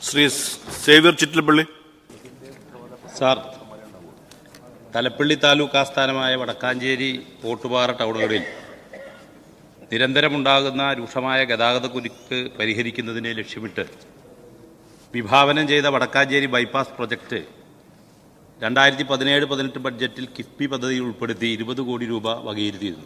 Shri Xavier Chittilappally. Sir, Thalappally taluk ആസ്ഥാനമായ വടക്കാഞ്ചേരി ഓട്ടുപാറ ടൗണുകളിൽ നിരന്തരമുണ്ടാകുന്ന രൂക്ഷമായ ഗതാഗതക്കുരുക്ക് പരിഹരിക്കുന്നതിനെ ലക്ഷ്യമിട്ട് വിഭാവനം ചെയ്ത വടക്കാഞ്ചേരി ബൈപ്പാസ് പ്രൊജക്ട് 2017-18 ബഡ്ജറ്റിൽ കിഫ്ബി പദ്ധതിയിൽ ഉൾപ്പെടുത്തി 20 കോടി രൂപ വകയിരുത്തിയിരുന്നു.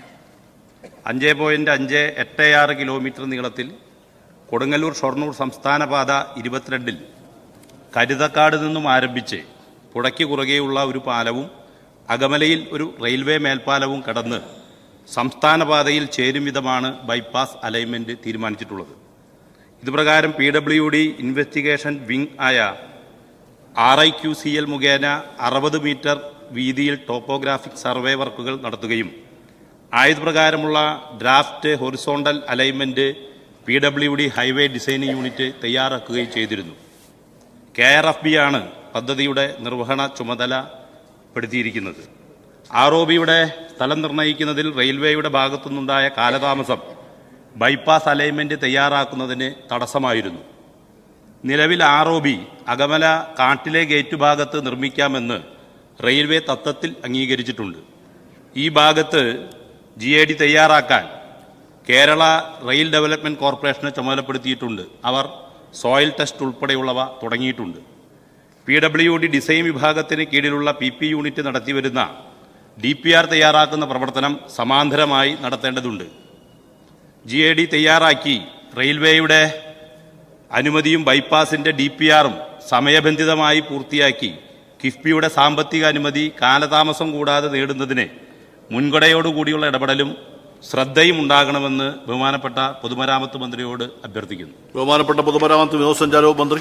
5.586 കിലോമീറ്റർ നീളത്തിൽ കൊടുങ്ങല്ലൂർ ഷൊർണൂർ സംസ്ഥാന പാത 22-ൽ കരുതക്കാട് നിന്നും ആരംഭിച്ച് പുഴയ്ക്ക് കുറുകെയുള്ള ഒരു പാലവും അകമലയിൽ ഒരു റെയിൽവേ മേൽപ്പാലവും കടന്ന് സംസ്ഥാന പാതയിൽ ചേരും വിധമാണ് ബൈപ്പാസ് അലൈൻമെന്റ് തീരുമാനിച്ചിട്ടുള്ളത്. ഇതുപ്രകാരം PWD ഇൻവെസ്റ്റിഗേഷൻ വിംഗ് ആയ RIQCL മുഖേന 60 മീറ്റർ വീതിയിൽ ടോപ്പോഗ്രാഫിക് സർവേ വർക്കുകൾ നടത്തുകയും ആയതുപ്രകാരമുള്ള draft horizontal alignment PWD highway designing unit തയ്യാറാക്കുകയും ചെയ്തിരുന്നു. KRFB ആണ് പദ്ധതിയുടെ നിർവഹണ ചുമതലപ്പെടുത്തിയിരിക്കുന്നത്. ROBയുടെ സ്ഥലം നിർണ്ണയിക്കുന്നതിൽ റെയിൽവേയുടെ ഭാഗത്തുനിന്നുണ്ടായ കാലതാമസം ബൈപ്പാസ് അലൈൻമെന്റ് തയ്യാറാക്കുന്നതിന് തടസ്സമായിരുന്നു. നിലവിൽ ROB അകമല കാട്ടിലെ ഗേറ്റ് ഭാഗത്ത് നിർമ്മിക്കാമെന്ന് റെയിൽവേ തത്വത്തിൽ അംഗീകരിച്ചിട്ടുണ്ട്. ഈ ഭാഗത്ത് GAD തയ്യാറാക്കാൻ കേരള റെയിൽ ഡെവലപ്മെന്റ് കോർപ്പറേഷനെ ചുമതലപ്പെടുത്തിയിട്ടുണ്ട്. അവർ സോയിൽ ടെസ്റ്റ് ഉൾപ്പെടെയുള്ളവ തുടങ്ങിയിട്ടുണ്ട്. PWD ഡിസൈൻ വിഭാഗത്തിന് കീഴിലുള്ള PP യൂണിറ്റ് നടത്തിവരുന്ന DPR തയ്യാറാക്കുന്ന പ്രവർത്തനം സമാന്തരമായി നടത്തേണ്ടതുണ്ട്. GAD തയ്യാറാക്കി റെയിൽവേയുടെ അനുമതിയും ബൈപ്പാസിന്റെ DPRഉം സമയബന്ധിതമായി പൂർത്തിയാക്കി കിഫ്ബിയുടെ സാമ്പത്തിക അനുമതി കാലതാമസം കൂടാതെ നേടുന്നതിന് മുൻകടയോടുകൂടിയുള്ള ഇടപെടലും ശ്രദ്ധയും ഉണ്ടാകണമെന്ന് ബഹുമാനപ്പെട്ട പൊതുമരാമത്ത് മന്ത്രിയോട് അഭ്യർത്ഥിക്കുന്നു. ബഹുമാനപ്പെട്ട പൊതുമരാമത്ത് വിനോദസഞ്ചാര വകുപ്പ് മന്ത്രി.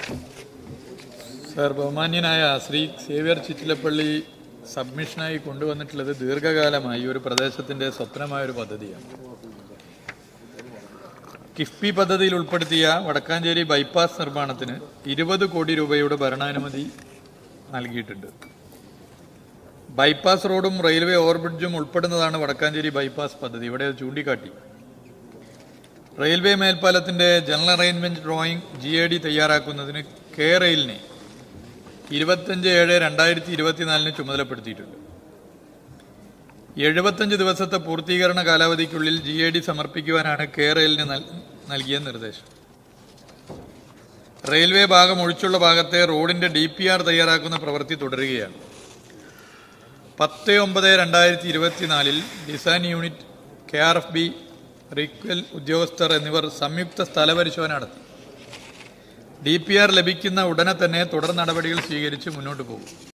സർ, ബഹുമാന്യനായ ശ്രീ സേവ്യർ ചിറ്റിലപ്പള്ളി സബ്മിഷനായി കൊണ്ടുവന്നിട്ടുള്ളത് ദീർഘകാലമായി ഒരു പ്രദേശത്തിന്റെ സ്വപ്നമായൊരു പദ്ധതിയാണ്. കിഫ്ബി പദ്ധതിയിൽ ഉൾപ്പെടുത്തിയ വടക്കാഞ്ചേരി ബൈപ്പാസ് നിർമ്മാണത്തിന് 20 കോടി രൂപയുടെ ഭരണാനുമതി നൽകിയിട്ടുണ്ട്. ബൈപ്പാസ് റോഡും റെയിൽവേ ഓവർബ്രിഡ്ജും ഉൾപ്പെടുന്നതാണ് വടക്കാഞ്ചേരി ബൈപ്പാസ് പദ്ധതി. ഇവിടെ ചൂണ്ടിക്കാട്ടി റെയിൽവേ മേൽപ്പാലത്തിന്റെ ജനറൽ അറേഞ്ച്മെന്റ് ഡ്രോയിങ് GAD തയ്യാറാക്കുന്നതിന് റെയിലിനെ 25/7/2024 ചുമതലപ്പെടുത്തിയിട്ടുണ്ട്. 75 ദിവസത്തെ പൂർത്തീകരണ കാലാവധിക്കുള്ളിൽ GAD സമർപ്പിക്കുവാനാണ് റെയിലിന് നൽകിയ നിർദ്ദേശം. റെയിൽവേ ഭാഗം ഒഴിച്ചുള്ള ഭാഗത്തെ റോഡിന്റെ DPR തയ്യാറാക്കുന്ന പ്രവൃത്തി തുടരുകയാണ്. 10/9/2024 ഡിസൈൻ യൂണിറ്റ്, KRFB, റിക്വൽ ഉദ്യോഗസ്ഥർ എന്നിവർ സംയുക്ത സ്ഥലപരിശോധന നടത്തി. DPR ലഭിക്കുന്ന ഉടനെ തന്നെ തുടർ നടപടികൾ സ്വീകരിച്ച് മുന്നോട്ട് പോകും.